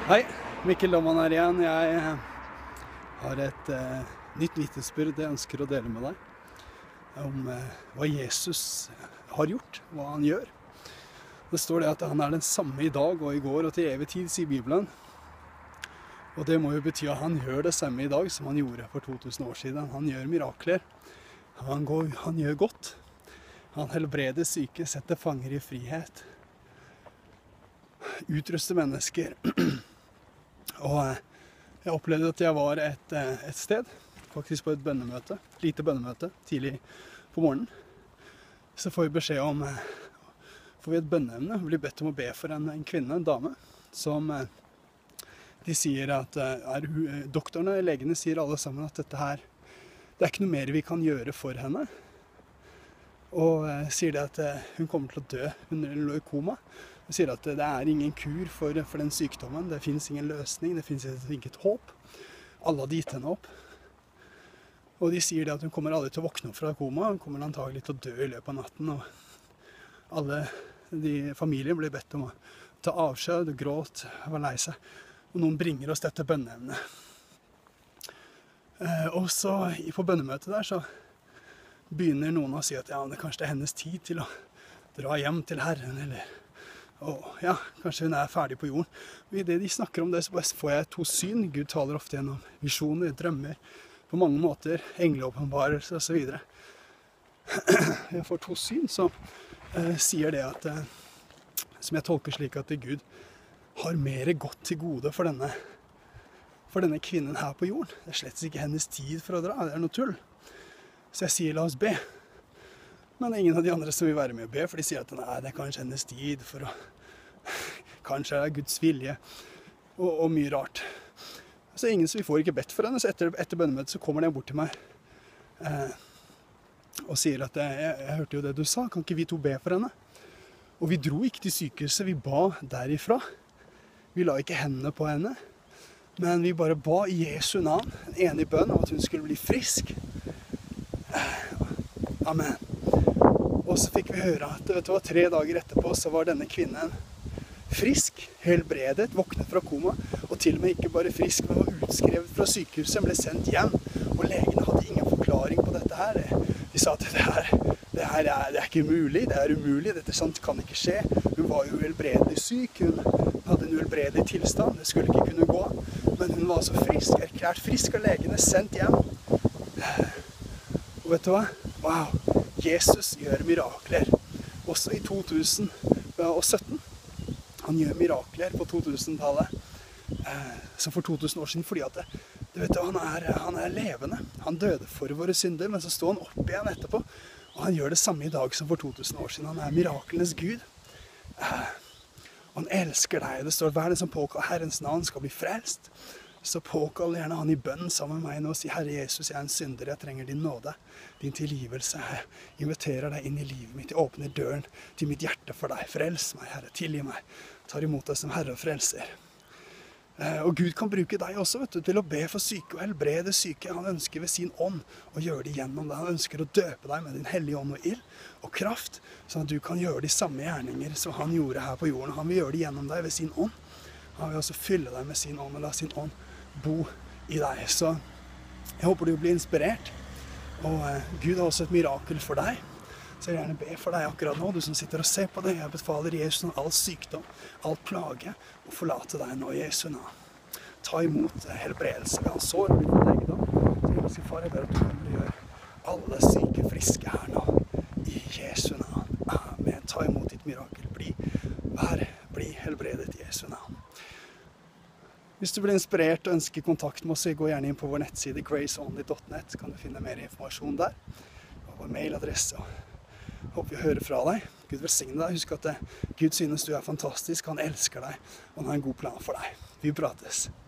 Hei, Mikkel Lohmann her igjen. Jeg har et nytt vitnesbyrd jeg ønsker å dele med deg om hva Jesus har gjort, hva han gjør. Det står det at han er den samme i dag og i går og til evig tid, sier Bibelen. Og det må jo bety at han gjør det samme i dag som han gjorde for 2000 år siden. Han gjør mirakler, han gjør godt, han helbreder syke, setter fanger i frihet, utruster mennesker. Og jeg opplevde at jeg var et sted, faktisk på et bønnemøte, lite bønnemøte, tidlig på morgenen. Så får vi beskjed om, får vi et bønneemne, vi blir bedt om å be for en kvinne, en dame, som de sier at, doktorene, legene sier alle sammen at dette her, det er ikke noe mer vi kan gjøre for henne. Og sier det at hun kommer til å dø, hun lå i koma. Hun sier at det er ingen kur for den sykdommen, det finnes ingen løsning, det finnes inget håp. Alle hadde gitt henne opp. Og de sier det at hun kommer aldri til å våkne opp fra koma, hun kommer antagelig til å dø i løpet av natten. Og alle familien ble bedt om å ta avskjed, gråt, var lei seg. Og noen bringer oss dette bønneemnet. Og så på bønnemøtet der så begynner noen å si at ja, det kanskje er hennes tid til å dra hjem til Herren, eller ja, kanskje hun er ferdig på jorden. Og i det de snakker om det, så får jeg to syn. Gud taler ofte gjennom visjoner, drømmer, på mange måter, engleåpenbarelser og så videre. Jeg får to syn, så sier det at, som jeg tolker slik at Gud har mer godt til gode for denne kvinnen her på jorden. Det er slett ikke hennes tid for å dra, det er noe tull. Så jeg sier, la oss be. Men det er ingen av de andre som vil være med å be, for de sier at nei, det er kanskje hennes tid for å... Kanskje det er Guds vilje, og mye rart. Så ingen som vi får ikke bedt for henne, så etter bønnemøtet så kommer de bort til meg og sier at jeg hørte jo det du sa, kan ikke vi to be for henne? Og vi dro ikke til sykehuset, vi ba derifra. Vi la ikke hendene på henne, men vi bare ba i Jesu navn, en enig bønn om at hun skulle bli frisk. Amen. Og så fikk vi høre at vet du hva, 3 dager etterpå så var denne kvinnen frisk, helbredet, våknet fra koma, og til og med ikke bare frisk, men var utskrevet fra sykehuset, ble sendt hjem, og legene hadde ingen forklaring på dette her. De sa at det er ikke mulig, det er umulig, dette sant kan ikke skje. Hun var jo uhelbredelig syk, hun hadde en uhelbredelig tilstand, det skulle ikke kunne gå, men hun var så frisk, erklært frisk av legene, sendt hjem. Og vet du hva? Wow, Jesus gjør mirakler, også i 2017. Han gjør mirakler på 2000-tallet, som for 2000 år siden, fordi at vet du, han er levende. Han døde for våre synder, men så står han opp igjen etterpå, og han gjør det samme i dag som for 2000 år siden. Han er miraklenes Gud. Han elsker deg. Det står at hver den som påkaller Herrens navn skal bli frelst. Så påkall gjerne han i bønn sammen med meg nå og si, Herre Jesus, jeg er en synder, jeg trenger din nåde, din tilgivelse. Jeg inviterer deg inn i livet mitt, jeg åpner døren til mitt hjerte for deg. Frels meg, Herre, tilgi meg. Tar imot deg som Herre og frelser. Og Gud kan bruke deg også, vet du, til å be for syke og helbrede syke. Han ønsker ved sin ånd å gjøre det gjennom deg. Han ønsker å døpe deg med din hellige ånd og ild og kraft, sånn at du kan gjøre de samme gjerninger som han gjorde her på jorden. Han vil gjøre det gjennom deg ved sin ånd. Han vil også fylle deg med sin ånd og la sin ånd bo i deg. Så jeg håper du blir inspirert. Og Gud har også et mirakel for deg. Så jeg vil gjerne be for deg akkurat nå, du som sitter og ser på det. Jeg befaler Jesus all sykdom, all plage, og forlate deg nå i Jesu navn. Ta imot helbredelse ved hans sår og din legedom. Så himmelske far, jeg ber at du kan gjøre alle syke friske her nå. I Jesu navn. Amen. Ta imot ditt mirakel. Bli helbredet i Jesu navn. Hvis du blir inspirert og ønsker kontakt med oss, gå gjerne inn på vår nettside graceonly.net, kan du finne mer informasjon der, og vår mailadresse. Håper vi hører fra deg. Gud velsigne deg. Husk at Gud synes du er fantastisk, han elsker deg, og han har en god plan for deg. Vi prates.